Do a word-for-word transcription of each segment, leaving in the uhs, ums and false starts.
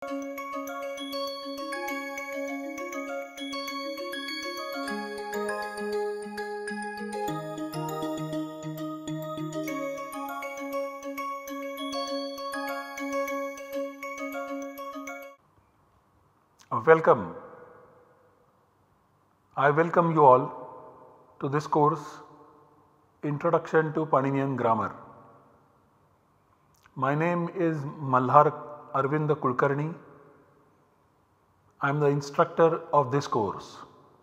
Welcome. I welcome you all to this course, Introduction to Paninian Grammar. My name is Malhar Arvind Kulkarni. I am the instructor of this course.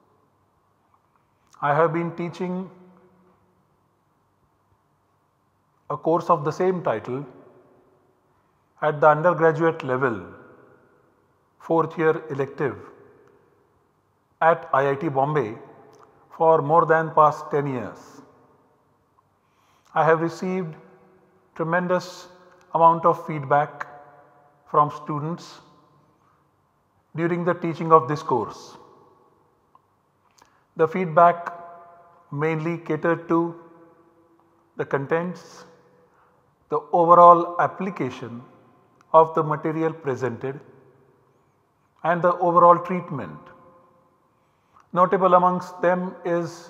I have been teaching a course of the same title at the undergraduate level, fourth year elective at I I T Bombay for more than past ten years. I have received tremendous amount of feedback from students during the teaching of this course. The feedback mainly catered to the contents, the overall application of the material presented, and the overall treatment. Notable amongst them is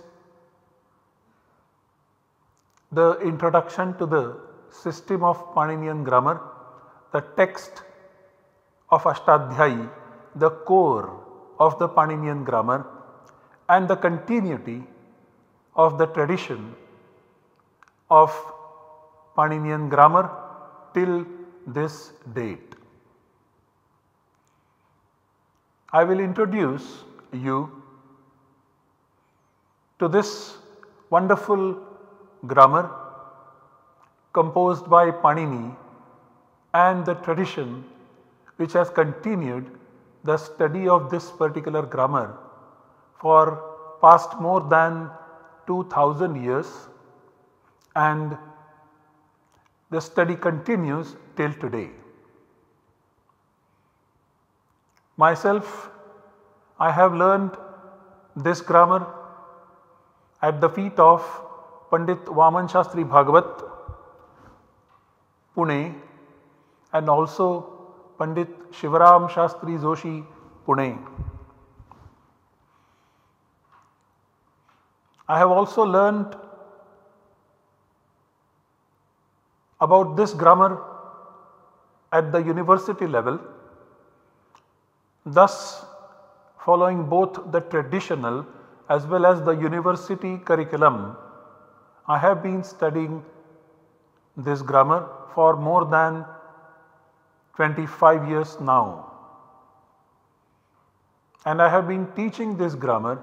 the introduction to the system of Paninian grammar, the text of Ashtadhyayi, the core of the Paninian grammar, and the continuity of the tradition of Paninian grammar till this date. I will introduce you to this wonderful grammar composed by Panini and the tradition which has continued the study of this particular grammar for past more than two thousand years, and the study continues till today. Myself, I have learned this grammar at the feet of Pandit Vaman Shastri Bhagavat, Pune, and also Pandit Shivaram Shastri Joshi, Pune. I have also learned about this grammar at the university level, thus following both the traditional as well as the university curriculum. I have been studying this grammar for more than twenty-five years now, and I have been teaching this grammar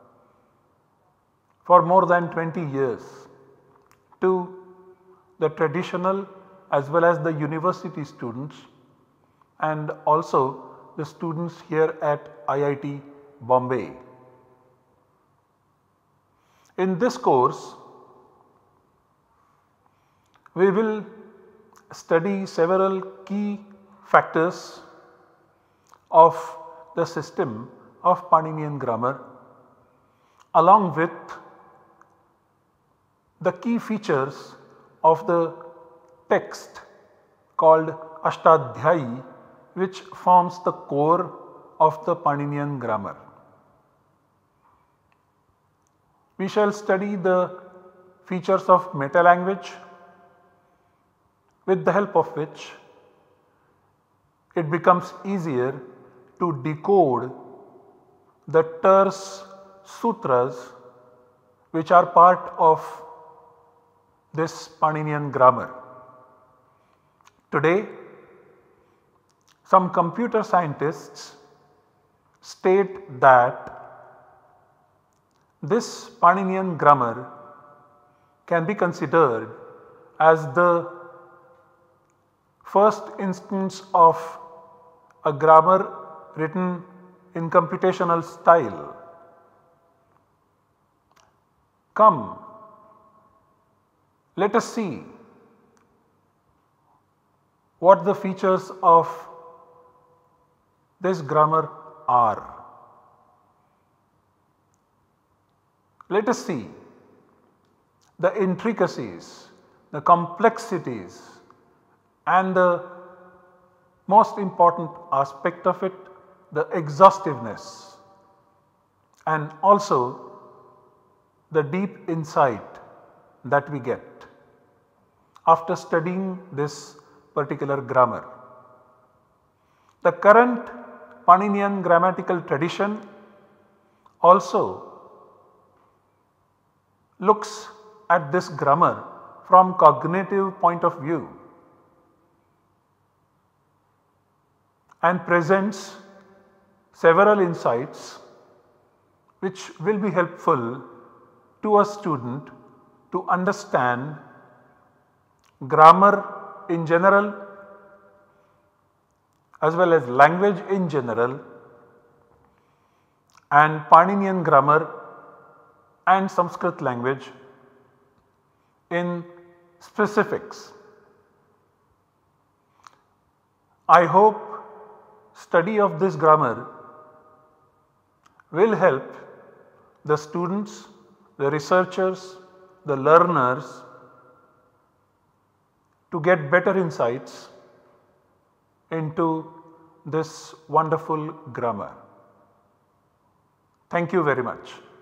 for more than twenty years to the traditional as well as the university students, and also the students here at I I T Bombay. In this course, we will study several key factors of the system of Paninian grammar, along with the key features of the text called Ashtadhyayi, which forms the core of the Paninian grammar. We shall study the features of meta language, with the help of which it becomes easier to decode the terse sutras which are part of this Paninian grammar. Today, some computer scientists state that this Paninian grammar can be considered as the first instance of a grammar written in computational style. Come, let us see what the features of this grammar are. Let us see the intricacies, the complexities and the most important aspect of it, the exhaustiveness, and also the deep insight that we get after studying this particular grammar. The current Paninian grammatical tradition also looks at this grammar from cognitive point of view and presents several insights which will be helpful to a student to understand grammar in general as well as language in general and Paninian grammar and Sanskrit language in specifics. I hope study of this grammar will help the students, the researchers, the learners to get better insights into this wonderful grammar. Thank you very much.